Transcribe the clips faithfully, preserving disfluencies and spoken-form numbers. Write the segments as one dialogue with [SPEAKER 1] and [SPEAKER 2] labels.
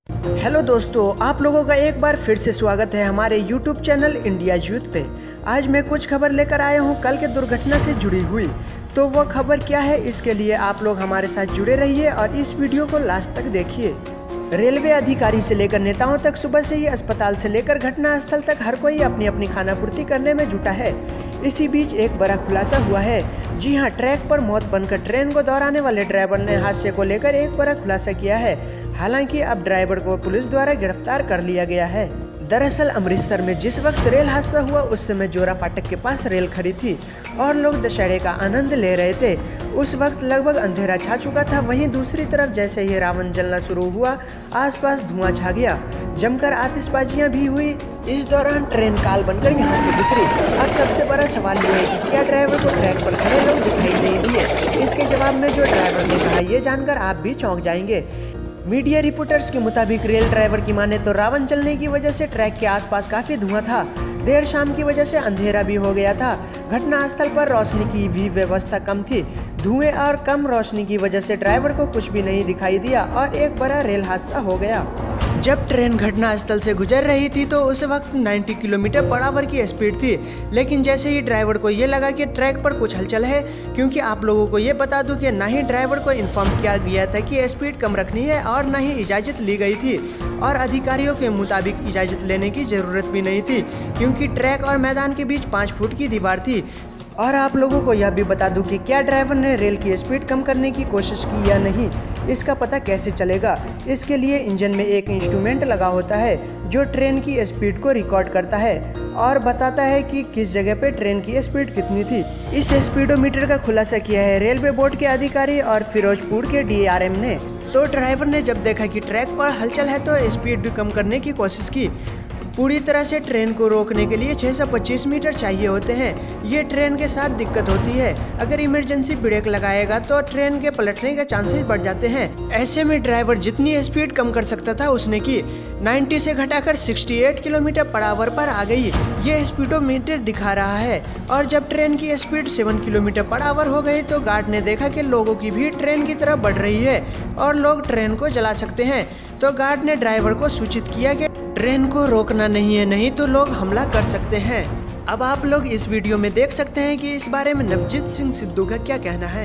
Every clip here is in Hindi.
[SPEAKER 1] हेलो दोस्तों, आप लोगों का एक बार फिर से स्वागत है हमारे यूट्यूब चैनल इंडिया यूथ पे। आज मैं कुछ खबर लेकर आया हूँ कल के दुर्घटना से जुड़ी हुई। तो वो खबर क्या है, इसके लिए आप लोग हमारे साथ जुड़े रहिए और इस वीडियो को लास्ट तक देखिए। रेलवे अधिकारी से लेकर नेताओं तक सुबह से ही अस्पताल से लेकर घटना स्थल तक हर कोई अपनी अपनी खानापूर्ति करने में जुटा है। इसी बीच एक बड़ा खुलासा हुआ है। जी हां, ट्रैक पर मौत बनकर ट्रेन को दौड़ाने वाले ड्राइवर ने हादसे को लेकर एक बड़ा खुलासा किया है। हालांकि अब ड्राइवर को पुलिस द्वारा गिरफ्तार कर लिया गया है। दरअसल अमृतसर में जिस वक्त रेल हादसा हुआ उस समय जोरा फाटक के पास रेल खड़ी थी और लोग दशहरे का आनंद ले रहे थे। उस वक्त लगभग अंधेरा छा चुका था। वहीं दूसरी तरफ जैसे ही रावण जलना शुरू हुआ, आसपास धुआं छा गया, जमकर आतिशबाजियां भी हुई। इस दौरान ट्रेन काल बनकर यहाँ से गुजरी। अब सबसे बड़ा सवाल ये है कि क्या ड्राइवर को ट्रैक पर खड़े लोग दिखाई नहीं दिए? इसके जवाब में जो ड्राइवर ने कहा, ये जानकर आप भी चौंक जाएंगे। मीडिया रिपोर्टर्स के मुताबिक रेल ड्राइवर की माने तो रावण जलने की वजह से ट्रैक के आसपास काफी धुआं था। देर शाम की वजह से अंधेरा भी हो गया था। घटनास्थल पर रोशनी की भी व्यवस्था कम थी। धुएं और कम रोशनी की वजह से ड्राइवर को कुछ भी नहीं दिखाई दिया और एक बड़ा रेल हादसा हो गया। जब ट्रेन घटनास्थल से गुजर रही थी तो उस वक्त नब्बे किलोमीटर पर आवर की स्पीड थी। लेकिन जैसे ही ड्राइवर को ये लगा कि ट्रैक पर कुछ हलचल है, क्योंकि आप लोगों को ये बता दूं कि ना ही ड्राइवर को इन्फॉर्म किया गया था कि स्पीड कम रखनी है और ना ही इजाज़त ली गई थी, और अधिकारियों के मुताबिक इजाज़त लेने की ज़रूरत भी नहीं थी, क्योंकि ट्रैक और मैदान के बीच पाँच फुट की दीवार थी। और आप लोगों को यह भी बता दूं कि क्या ड्राइवर ने रेल की स्पीड कम करने की कोशिश की या नहीं, इसका पता कैसे चलेगा? इसके लिए इंजन में एक इंस्ट्रूमेंट लगा होता है जो ट्रेन की स्पीड को रिकॉर्ड करता है और बताता है कि किस जगह पे ट्रेन की स्पीड कितनी थी। इस स्पीडोमीटर का खुलासा किया है रेलवे बोर्ड के अधिकारी और फिरोजपुर के डी आर एम ने। तो ड्राइवर ने जब देखा कि ट्रैक पर हलचल है तो स्पीड कम करने की कोशिश की। पूरी तरह से ट्रेन को रोकने के लिए छह सौ पच्चीस मीटर चाहिए होते हैं। ये ट्रेन के साथ दिक्कत होती है। अगर इमरजेंसी ब्रेक लगाएगा तो ट्रेन के पलटने के चांसेस बढ़ जाते हैं। ऐसे में ड्राइवर जितनी स्पीड कम कर सकता था उसने की। नब्बे से घटाकर अड़सठ किलोमीटर पर आवर पर आ गई। ये स्पीडोमीटर दिखा रहा है। और जब ट्रेन की स्पीड सात किलोमीटर पर आवर हो गई तो गार्ड ने देखा कि लोगों की भीड़ ट्रेन की तरफ बढ़ रही है और लोग ट्रेन को जला सकते हैं। तो गार्ड ने ड्राइवर को सूचित किया कि ट्रेन को रोकना नहीं है, नहीं तो लोग हमला कर सकते हैं। अब आप लोग इस वीडियो में देख सकते हैं कि इस बारे में नवजीत सिंह सिद्धू का क्या कहना है।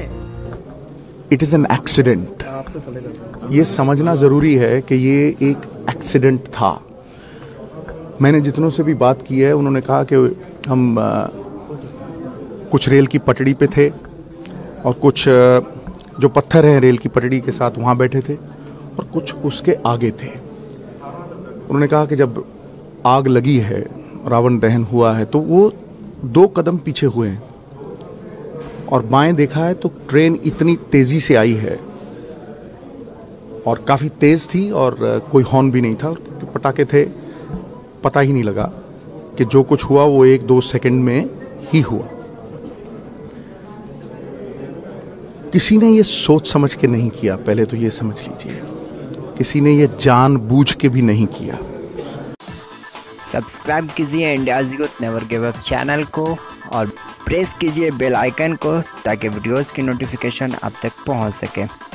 [SPEAKER 2] It is an accident. ये समझना ज़रूरी है कि ये एक एक्सीडेंट था। मैंने जितनों से भी बात की है उन्होंने कहा कि हम आ, कुछ रेल की पटड़ी पे थे और कुछ आ, जो पत्थर हैं रेल की पटड़ी के साथ वहाँ बैठे थे और कुछ उसके आगे थे। उन्होंने कहा कि जब आग लगी है, रावण दहन हुआ है, तो वो दो कदम पीछे हुए हैं और बाएं देखा है तो ट्रेन इतनी तेजी से आई है और काफ़ी तेज थी और कोई हॉर्न भी नहीं था, पटाखे थे, पता ही नहीं लगा कि जो कुछ हुआ वो एक दो सेकंड में ही हुआ। किसी ने ये सोच समझ के नहीं किया, पहले तो ये समझ लीजिए। किसी ने ये जानबूझ के भी नहीं किया।
[SPEAKER 3] सब्सक्राइब कीजिए India youth never give up channel को और प्रेस कीजिए बेल आइकन को ताकि वीडियोस की नोटिफिकेशन आप तक पहुंच सके।